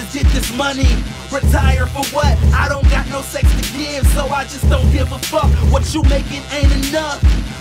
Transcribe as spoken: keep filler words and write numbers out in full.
get this money. Retire for what? I don't got no sex to give, so I just don't give a fuck. What you making ain't enough.